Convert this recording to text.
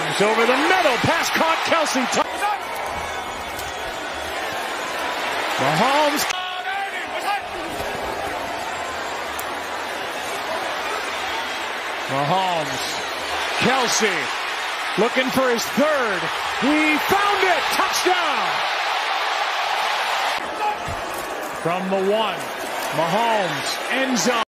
Mahomes over the middle. Pass caught. Kelce. Mahomes. Mahomes. Kelce looking for his third. He found it. Touchdown. From the 1. Mahomes. End zone.